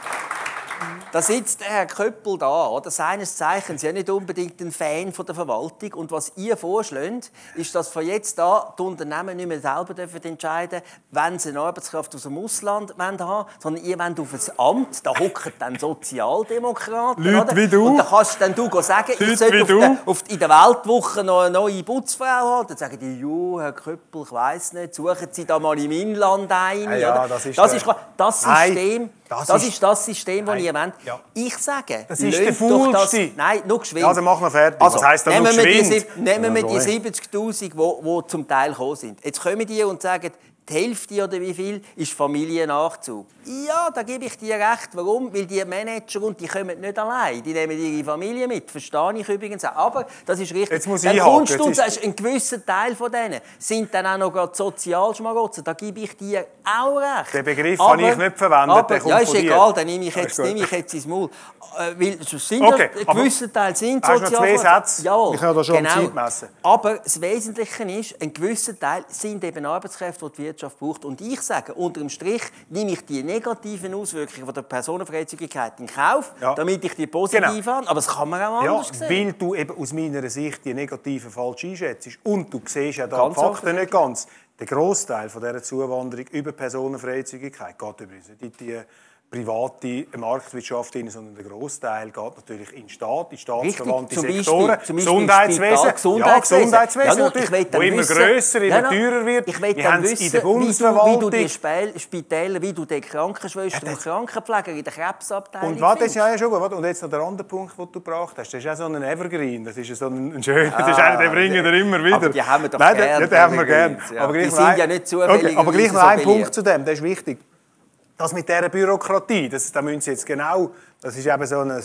Da sitzt der Herr Köppel da, oder? Seines Zeichens ja nicht unbedingt ein Fan von der Verwaltung. Und was ihr vorschlägt, ist, dass von jetzt an die Unternehmen nicht mehr selber dürfen entscheiden, wenn sie eine Arbeitskraft aus dem Ausland haben wollen, sondern ihr wollt auf ein Amt, da hocken dann Sozialdemokraten. Leute oder? wie du. Und dann kannst dann du sagen, Leute ich sollte auf du. der, auf, in der Weltwoche noch eine neue Putzfrau haben. Dann sagen die, jo, Herr Köppel, ich weiss nicht, suchen Sie da mal im Inland eine. Ja, oder? das ist, das, der... ist das System. Nein, das, das ist... ist das System, das ihr wollt. Ja. Ich sage, das ist der Faulste. Nein, nur geschwind. Ja, also mach noch fertig. Also, was heisst das nehmen noch wir geschwind? die, nehmen wir ja, die siebzigtausend, die zum Teil gekommen sind. Jetzt kommen die und sagen, die Hälfte oder wie viel ist Familiennachzug. Ja, da gebe ich dir recht. Warum? Weil die Manager und die kommen nicht allein. Die nehmen ihre Familie mit. Verstehe ich übrigens auch. Aber das ist richtig. Jetzt muss dann ich kommst haken. du und sagst, ein gewisser Teil von denen sind dann auch noch gerade Sozialschmarotzer. Da gebe ich dir auch recht. Den Begriff aber, habe ich nicht verwendet. Aber, der kommt ja, ist von dir. egal. Dann nehme ich jetzt, nehme ich jetzt ins Maul. Äh, weil es sind okay, ja, ein gewisser Teil sind Sozialschmarotzer. Hast du noch zwei Sätze? Jawohl, ich kann da schon genau. Zeit messen. Aber das Wesentliche ist, ein gewisser Teil sind eben Arbeitskräfte, die die Wirtschaft braucht. Und ich sage, unter dem Strich nehme ich die negativen Auswirkungen von der Personenfreizügigkeit in Kauf, ja. damit ich die positiven genau. habe. Aber das kann man auch anders ja, sehen. Weil du eben aus meiner Sicht die negativen falsch einschätzt. Und du siehst ja da die Fakten nicht ganz. Der Grossteil von dieser Zuwanderung über Personenfreizügigkeit geht übrigens nicht in die private Marktwirtschaft, sondern der Grossteil geht natürlich in den Staat, in staatsverwandte Sektoren, Beispiel, Gesundheitswesen, Gesundheitswesen, ja, Gesundheitswesen ja, natürlich, wo immer grösser, immer ja, teurer wird. Ich will wir haben es in der Bundesverwaltung. Wie du, wie du die Spitäler, wie du die Krankenschwestern ja, und Krankenpfleger in der Krebsabteilung und was, das ist ja schon gut. Und jetzt noch der andere Punkt, den du gebracht hast, das ist auch so ein Evergreen, das ist so ein schöner, ah, das ist einer, den bringen wir immer wieder. Aber die haben wir doch Nein, gern. Den, den haben wir gerne. Ja. Aber die sind ein, ja nicht zufällig. Okay, aber gleich noch ein so Punkt zu dem, das ist wichtig. Das mit dieser Bürokratie, das, da müssen Sie jetzt genau, das ist eben so ein,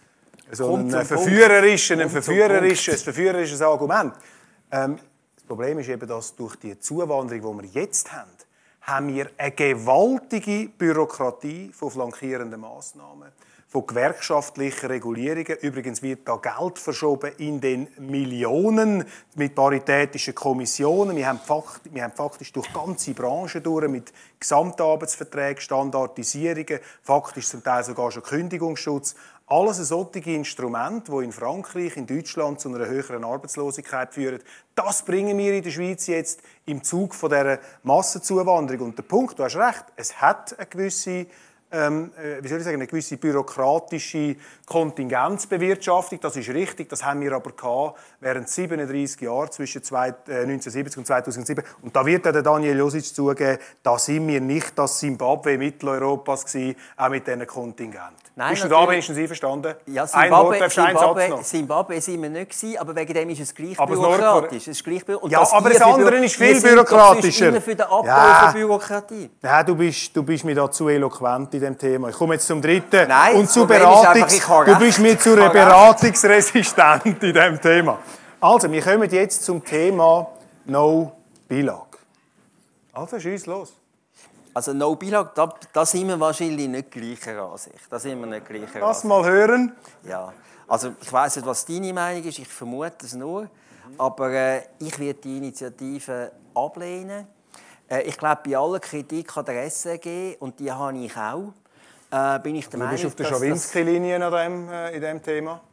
so ein, ein, verführerisches, ein, verführerisches, ein verführerisches Argument. Ähm, das Problem ist eben, dass durch die Zuwanderung, die wir jetzt haben, haben wir eine gewaltige Bürokratie von flankierenden Massnahmen, von gewerkschaftlichen Regulierungen. Übrigens wird da Geld verschoben in den Millionen mit paritätischen Kommissionen. Wir haben, fakt, wir haben faktisch durch ganze Branchen durch mit Gesamtarbeitsverträgen, Standardisierungen, faktisch zum Teil sogar schon Kündigungsschutz. Alles solche Instrumente, die in Frankreich, in Deutschland zu einer höheren Arbeitslosigkeit führen, das bringen wir in der Schweiz jetzt im Zug von dieser Massenzuwanderung. Und der Punkt, du hast recht, es hat eine gewisse Ähm, wie soll ich sagen, eine gewisse bürokratische Kontingenzbewirtschaftung. Das ist richtig, das haben wir aber gehabt während siebenunddreißig Jahren zwischen neunzehnhundertsiebzig und zweitausendsieben. Und da wird der Daniel Josic zugeben, da sind wir nicht das Zimbabwe Mitteleuropas gewesen, auch mit diesen Kontingenten. Nein, bist du da wenigstens einverstanden? Ja, Zimbabwe, Zimbabwe, Zimbabwe sind wir nicht gewesen, aber wegen dem ist es gleich aber bürokratisch. Es ist gleich bü und ja, das aber das andere ist viel bürokratischer. Immer für den Abbau ja. von Bürokratie. Ja, du bist, du bist mir da zu eloquent in dem Thema. Ich komme jetzt zum dritten. Nein, und zu Beratungs einfach, du bist mir zu einer beratungsresistent in diesem Thema. Also, wir kommen jetzt zum Thema No-Bilag. Also, schieß los. Also No-Bilag, da, da sind wir wahrscheinlich nicht gleicher Ansicht. Da sind wir nicht gleicher Lass Ansicht. mal hören. Ja, also ich weiss nicht, was deine Meinung ist, ich vermute es nur. Aber äh, ich werde die Initiative ablehnen. Äh, ich glaube, bei aller Kritik an der S R G, und die habe ich auch, äh, bin ich der du Meinung, bist auf der Schawinski-Linie äh, in diesem Thema?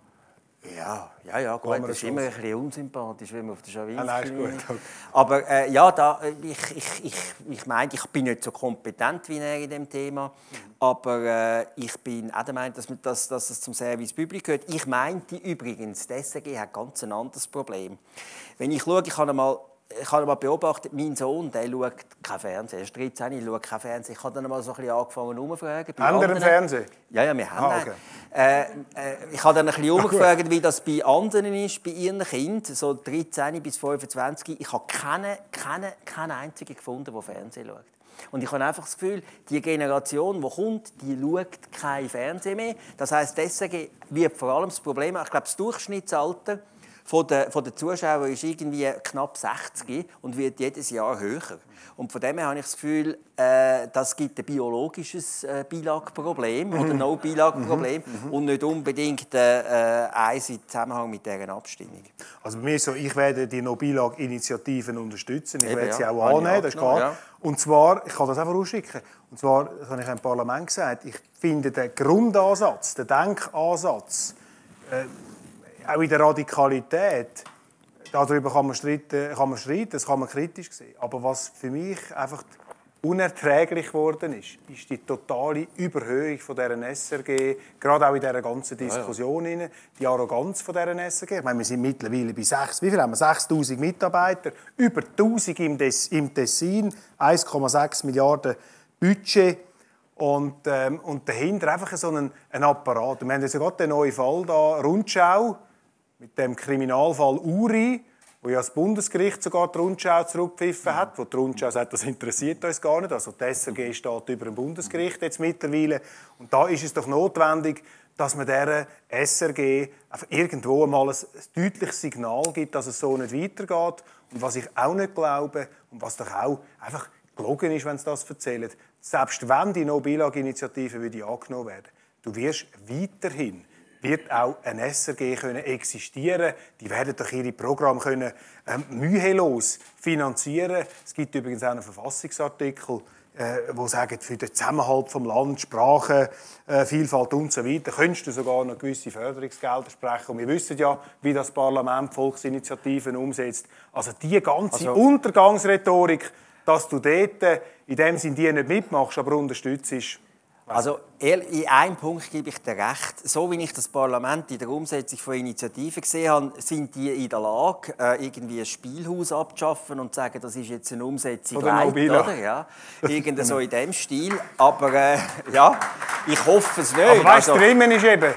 Ja, ja, ja, gut, das ist immer ein bisschen unsympathisch, wenn man auf der Schawinski... Ah, nein, ist gut. Okay. Aber äh, ja, da, ich, ich, ich, ich meine, ich bin nicht so kompetent wie er in diesem Thema, mhm. aber äh, ich bin auch der Meinung, dass, man das, dass es zum Service Public gehört. Ich meinte übrigens, die S R G hat ganz ein anderes Problem. Wenn ich schaue, ich habe einmal... Ich habe mal beobachtet, mein Sohn, der schaut kein Fernsehen. Er ist dreizehn, ich schaue kein Fernsehen. Ich habe dann mal so ein bisschen angefangen umzufragen. Anderen Fernsehen? Ja, ja, wir haben ah, okay. äh, äh, Ich habe dann ein bisschen umgefragt, wie das bei anderen ist, bei ihren Kindern, so dreizehn bis fünfundzwanzig. Ich habe keine, keine, keine einzige gefunden, die Fernsehen schaut. Und ich habe einfach das Gefühl, die Generation, die kommt, die schaut kein Fernsehen mehr. Das heisst, deswegen wird vor allem das Problem, ich glaube, das Durchschnittsalter Von den, von den Zuschauern ist irgendwie knapp sechzig und wird jedes Jahr höher. Und von dem her habe ich das Gefühl, äh, das gibt ein biologisches äh, Bilagproblem mhm. oder No-Bilag-Problem mhm. und nicht unbedingt äh, eins im Zusammenhang mit dieser Abstimmung. Also bei mir so, ich werde die No-Bilag-Initiativen unterstützen. Ich Eben, werde sie ja. auch annehmen, das ist klar. Ja. Und zwar, ich kann das einfach rausschicken. Und zwar, das habe ich im Parlament gesagt, ich finde den Grundansatz, den Denkansatz, äh, auch in der Radikalität, darüber kann man streiten, kann man streiten, das kann man kritisch sehen. Aber was für mich einfach unerträglich geworden ist, ist die totale Überhöhung von dieser S R G, gerade auch in dieser ganzen Diskussion, ja, ja. die Arroganz von dieser S R G. Ich meine, wir sind mittlerweile bei sechs, wie viel haben wir? sechstausend Mitarbeiter, über tausend im, Des, im Tessin, eins Komma sechs Milliarden Budget. Und, ähm, und dahinter einfach so ein, ein Apparat. Wir haben jetzt gerade den neuen Fall da, Rundschau, mit dem Kriminalfall Uri, wo ja das Bundesgericht sogar die Rundschau zurückgepfiffen hat, wo die Rundschau sagt, das interessiert uns gar nicht. Also die S R G steht über dem Bundesgericht jetzt mittlerweile. Und da ist es doch notwendig, dass man dieser S R G irgendwo einmal ein deutliches Signal gibt, dass es so nicht weitergeht. Und was ich auch nicht glaube, und was doch auch einfach gelogen ist, wenn sie das erzählen, selbst wenn die No-Bilag-Initiative angenommen werden, du wirst weiterhin wird auch ein S R G können existieren. Die werden doch ihre Programme können, ähm, mühelos finanzieren. Es gibt übrigens auch einen Verfassungsartikel, äh, wo sagt, für den Zusammenhalt vom Land, Sprache, äh, Vielfalt und so weiter, könntest du sogar noch gewisse Förderungsgelder sprechen. Und wir wissen ja, wie das Parlament Volksinitiativen umsetzt. Also die ganze also, Untergangsrhetorik, dass du dort in dem Sinne die nicht mitmachst, aber unterstützt. Also in einem Punkt gebe ich dir recht. So wie ich das Parlament in der Umsetzung von Initiativen gesehen habe, sind die in der Lage, irgendwie ein Spielhaus abzuschaffen und zu sagen, das ist jetzt eine Umsetzung leicht, oder? Ja, irgend so in diesem Stil. Aber äh, ja, ich hoffe es nicht. Aber weißt du, also, Schlimmer ist eben...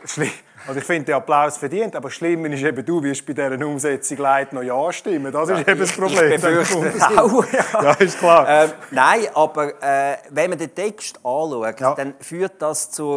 Also ich finde den Applaus verdient, aber schlimmer ist eben, du wirst bei dieser Umsetzung leider noch Ja stimmen. Das ist ja, eben das Problem. Ich befürchte auch, ja. Ja, ist klar. Ähm, nein, aber äh, wenn man den Text anschaut, ja. dann führt das zur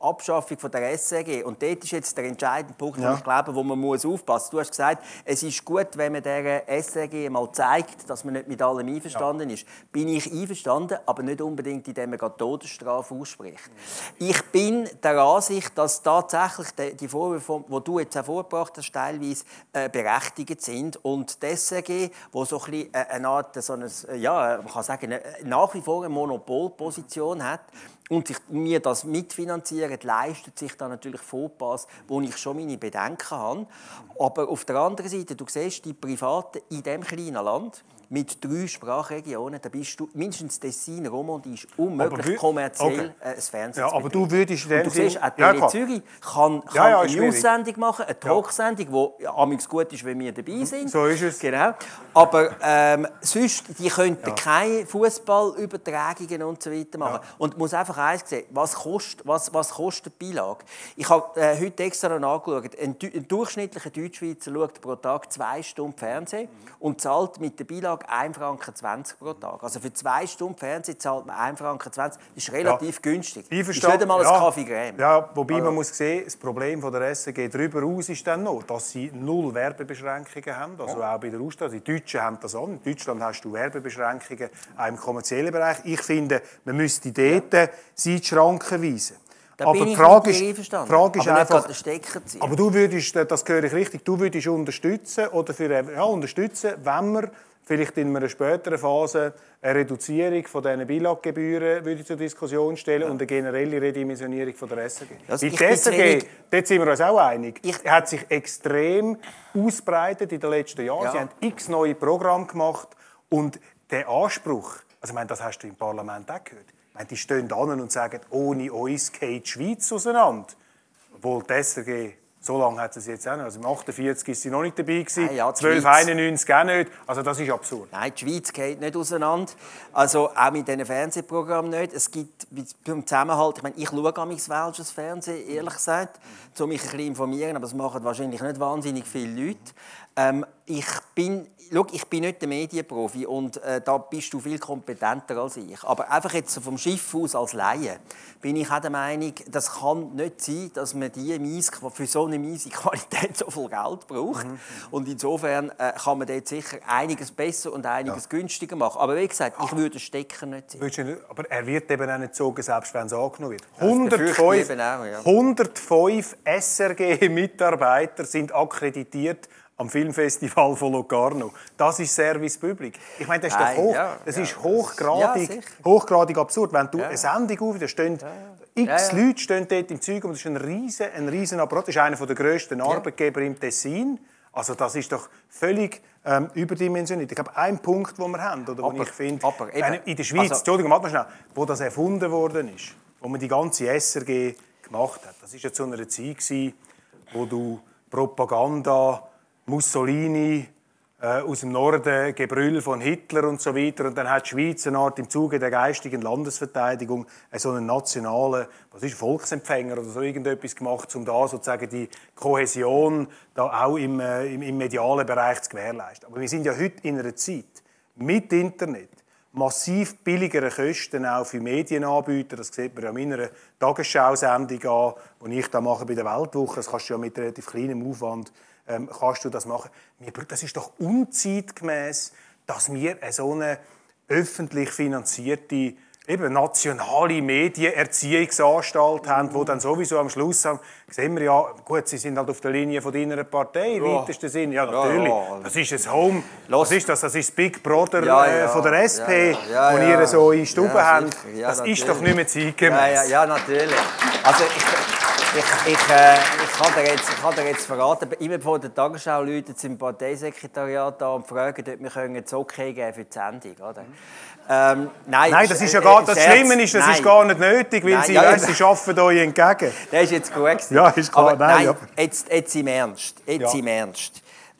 Abschaffung von der S R G. Und dort ist jetzt der entscheidende Punkt, ja. wo ich glaube, wo man muss aufpassen muss. Du hast gesagt, es ist gut, wenn man der S R G mal zeigt, dass man nicht mit allem einverstanden ja. ist. Bin ich einverstanden, aber nicht unbedingt, indem man die Todesstrafe ausspricht. Mhm. Ich bin der Ansicht, dass tatsächlich die Vorwürfe, die du jetzt auch vorgebracht hast, teilweise äh, berechtigt sind. Und die S R G, wo so ein bisschen eine Art, so eine, ja, man kann sagen, nach wie vor eine Monopolposition hat und sich mir das mitfinanziert, leistet sich dann natürlich Fauxpas, wo ich schon meine Bedenken habe. Aber auf der anderen Seite, du siehst, die Privaten in diesem kleinen Land, mit drei Sprachregionen, da bist du mindestens Tessin, Romandie ist unmöglich wir, kommerziell okay. äh, ein Fernsehen ja, zu aber du würdest in du Sinn... siehst, auch Tele ja, Zürich kann, kann ja, ja, eine News-Sendung machen, eine Talksendung, die amigs gut ist, wenn wir dabei sind. So ist es. Genau. Aber ähm, sonst, die könnten ja. keine Fußballübertragungen und so weiter machen. Ja. Und muss einfach eins sehen, was kostet, was, was kostet die Beilage? Ich habe äh, heute extra nachgeschaut. Ein, ein durchschnittlicher Deutschschweizer schaut pro Tag zwei Stunden Fernsehen mhm. und zahlt mit der Beilage ein Franken zwanzig pro Tag. Also für zwei Stunden Fernsehen zahlt man ein Franken zwanzig. Das ist relativ ja. günstig. Ich verstehe. Ist nicht einmal ja. ein Kaffee Crème. Ja, wobei also. man muss sehen, das Problem von der S R G darüber hinaus ist dann noch, dass sie null Werbebeschränkungen haben. Also ja. auch bei der Ausstrahlung. Die Deutschen haben das an. In Deutschland hast du Werbebeschränkungen auch im kommerziellen Bereich. Ich finde, man müsste dort ja. Seitschranken weisen. Da aber bin die ich Frage nicht ist, einverstanden. Frage ist aber einfach, nicht Stecker ziehen. Aber du würdest, das höre ich richtig, du würdest unterstützen, oder für, ja, unterstützen, wenn man vielleicht in einer späteren Phase eine Reduzierung von diesen Beilagegebühren würde zur Diskussion stellen ja. und eine generelle Redimensionierung von der S R G. Also die S R G, dort sind wir uns auch einig, ich hat sich extrem ausbreitet in den letzten Jahren. Ja. Sie haben x neue Programme gemacht und der Anspruch, also ich meine, das hast du im Parlament auch gehört, ich meine, die stehen da und sagen, ohne uns geht die Schweiz auseinander. Obwohl die S R G, so lange hat es jetzt auch noch. Also im achtundvierzig war sie noch nicht dabei, gewesen, ja, zwölf einundneunzig auch nicht. Also das ist absurd. Nein, die Schweiz geht nicht auseinander. Also auch mit diesen Fernsehprogrammen nicht. Es gibt beim Zusammenhalt, ich meine, ich schaue amigs welsches Fernsehen, ehrlich gesagt, um mich ein bisschen informieren, aber das machen wahrscheinlich nicht wahnsinnig viele Leute. Ähm, ich bin, schau, ich bin nicht der Medienprofi und äh, da bist du viel kompetenter als ich. Aber einfach jetzt vom Schiff aus als Laie bin ich auch der Meinung, das kann nicht sein, dass man die Mies, für so eine miese Qualität so viel Geld braucht. Mhm. Und insofern äh, kann man dort sicher einiges besser und einiges ja. günstiger machen. Aber wie gesagt, ich würde Stecker nicht ziehen. Aber er wird eben auch nicht gezogen, selbst wenn es angenommen wird. hundertfünf, auch, ja. hundertfünf S R G-Mitarbeiter sind akkreditiert am Filmfestival von Locarno. Das ist Service Public. Ich meine, das ist, doch hoch, ja, das ja, ist hochgradig, ja, hochgradig absurd. Wenn du ja. eine Sendung aufnimmst, da stehen ja, ja. x ja, ja. Leute stehen dort im Zeug und das ist ein riesen, ein riesen Apparat. Das ist einer der grössten Arbeitgeber ja. im Tessin. Also das ist doch völlig ähm, überdimensioniert. Ich glaube, ein Punkt, den wir haben, oder, aber, wo ich finde, aber, in der Schweiz, also, Entschuldigung, warte mal schnell, wo das erfunden worden ist, wo man die ganze S R G gemacht hat, das war ja zu einer Zeit gewesen, wo du Propaganda, Mussolini, äh, aus dem Norden, Gebrüll von Hitler und so weiter. Und dann hat die Schweiz eine Art im Zuge der geistigen Landesverteidigung so einen nationalen, was ist, Volksempfänger oder so irgendetwas gemacht, um da sozusagen die Kohäsion da auch im, äh, im, im medialen Bereich zu gewährleisten. Aber wir sind ja heute in einer Zeit mit Internet, massiv billigere Kosten auch für Medienanbieter. Das sieht man ja in meiner Tagesschau-Sendung an, die ich da mache bei der Weltwoche. Das kannst du ja mit relativ kleinem Aufwand ähm, kannst du das machen. Das ist doch unzeitgemäß, dass wir so eine öffentlich finanzierte eben nationale Medienerziehungsanstalt haben, die dann sowieso am Schluss sagen, sehen wir ja, gut, sie sind halt auf der Linie von deiner Partei, im ja. weitesten Sinn. Ja, natürlich. Ja, ja. Das ist ein Home. Was ist das? Das ist das Big Brother ja, ja. Äh, von der S P, ja, ja. Ja, ja. ihr so in Stube ja, habt. Ja, das natürlich. Ist doch nicht mehr zeitgemäß. Ja, ja, ja, natürlich. Also ich, ich, ich, äh, ich, kann dir jetzt, ich kann dir jetzt verraten, immer vor der Tagesschau läuten sie im Parteisekretariat an und fragen, ob wir das Okay geben für die Sendung. Oder? Ähm, nein, nein, das ist ja gar, das Schlimme ist, das nein. ist gar nicht nötig, weil nein, sie, ja, sie arbeiten euch entgegen. Das ist jetzt gut. Ja, ist klar. Aber nein, nein, jetzt, jetzt im Ernst. Jetzt ja. im Ernst.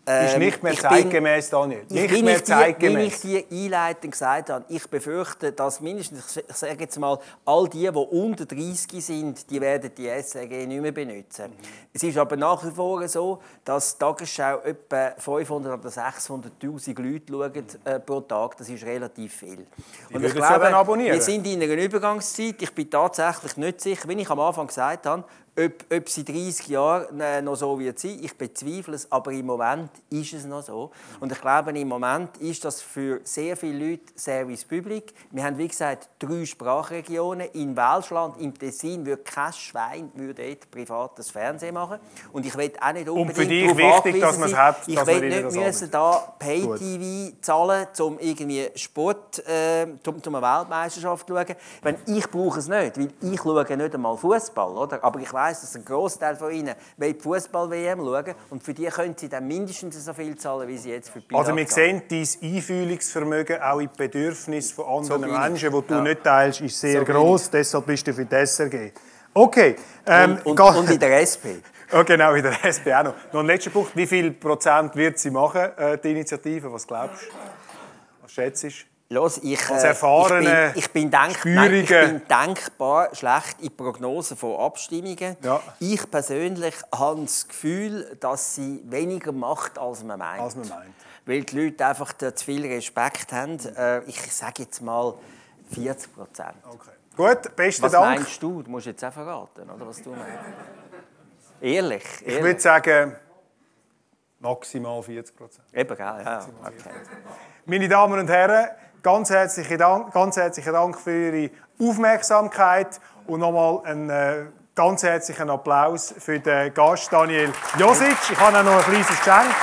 Ähm, ist nicht mehr zeitgemäß, Daniel. Nicht wie mehr ich zeitgemäß. Wie ich die einleitend gesagt habe, ich befürchte, dass mindestens, ich sage jetzt mal, all die, die unter dreißig sind, die werden die S R G nicht mehr benutzen. Mhm. Es ist aber nach wie vor so, dass die Tagesschau etwa fünfhundert oder sechshunderttausend Leute schauen äh, pro Tag. Das ist relativ viel. Die Und ich glaube, ja abonnieren. Wir sind in einer Übergangszeit. Ich bin tatsächlich nicht sicher, wie ich am Anfang gesagt habe, Ob, ob sie dreißig Jahre noch so wird sein, ich bezweifle es, aber im Moment ist es noch so. Und ich glaube, im Moment ist das für sehr viele Leute Service Public. Wir haben, wie gesagt, drei Sprachregionen. In Welschland, im Tessin, würde kein Schwein würde dort privates Fernsehen machen. Und ich will auch nicht unbedingt Und für dich wichtig, dass man es hat, ich dass will man nicht müssen da Pay-T V zahlen, um irgendwie Sport, äh, um, um eine Weltmeisterschaft zu schauen. Wenn ich brauche es nicht, weil ich schaue nicht einmal Fußball, oder? Aber ich weiss, dass ein Großteil von ihnen die Fußball-W M schauen und für die können sie dann mindestens so viel zahlen, wie sie jetzt für Pirat Also wir zahlen. sehen, dein Einfühlungsvermögen auch in die Bedürfnisse von anderen so Menschen, die du ja. nicht teilst, ist sehr so gross. Deshalb bist du für die S R G. Okay. Ähm, und, und, und in der S P. Oh, genau, in der S P auch noch. Noch ein letzter Punkt. Wie viel Prozent wird sie machen, äh, die Initiative? Was glaubst du? Was schätzt du? Los, ich, Als erfahrene, ich, bin, ich, bin denk, nein, ich bin denkbar schlecht in Prognosen von Abstimmungen. Ja. Ich persönlich habe das Gefühl, dass sie weniger macht, als man meint. Als man meint. Weil die Leute einfach zu viel Respekt haben. Ich sage jetzt mal vierzig Prozent. Okay. Gut, besten was Dank. Was meinst du? Du musst jetzt auch verraten, oder was du meinst. Ehrlich, ehrlich. Ich würde sagen, maximal vierzig Prozent. Eben, gell? Ja, okay. Meine Damen und Herren, ganz herzlichen Dank, ganz herzlichen Dank für Ihre Aufmerksamkeit und nochmal einen äh, ganz herzlichen Applaus für den Gast Daniel Josic. Ich habe auch noch ein kleines Geschenk.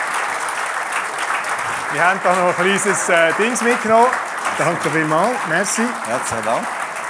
Wir haben da noch ein kleines äh, Dings mitgenommen. Danke vielmals. Merci. Herzlichen Dank.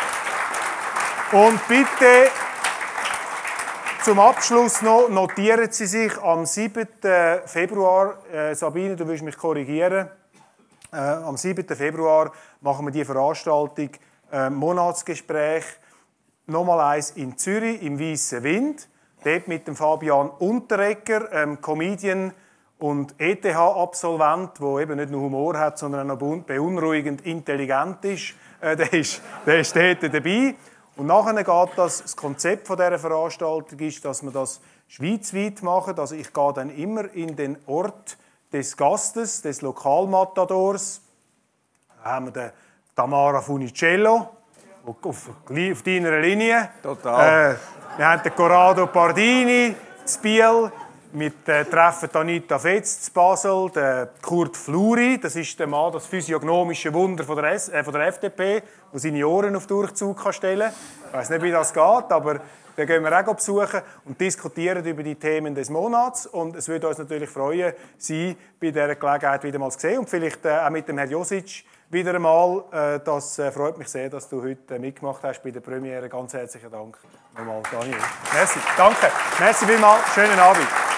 Und bitte zum Abschluss noch notieren Sie sich am siebten Februar, äh, Sabine, du willst mich korrigieren, äh, am siebten Februar machen wir die Veranstaltung äh, Monatsgespräch, nochmal eins in Zürich, im Weißen Wind, dort mit dem Fabian Unterrecker, ähm, Comedian und E T H-Absolvent, der eben nicht nur Humor hat, sondern auch noch beunruhigend intelligent ist. Äh, der, ist der ist dort dabei. Und nachher geht das, das Konzept dieser Veranstaltung ist, dass wir das schweizweit machen. Also ich gehe dann immer in den Ort des Gastes, des Lokalmatadors. Da haben wir den Tamara Funicello auf, auf deiner Linie. Total. Äh, wir haben den Corrado Pardini in Biel. Wir äh, treffen Anita Fetz zu Basel, den Kurt Fluri, das ist der Mann, das physiognomische Wunder von der, S äh, von der F D P, der seine Ohren auf Durchzug kann stellen kann. Ich weiss nicht, wie das geht, aber den gehen wir auch besuchen und diskutieren über die Themen des Monats. Und es würde uns natürlich freuen, Sie bei dieser Gelegenheit wieder mal zu sehen und vielleicht äh, auch mit dem Herrn Josic wieder einmal. Äh, das äh, freut mich sehr, dass du heute äh, mitgemacht hast bei der Premiere. Ganz herzlichen Dank nochmal, Daniel. Merci. Danke. Merci vielmals. Schönen Abend.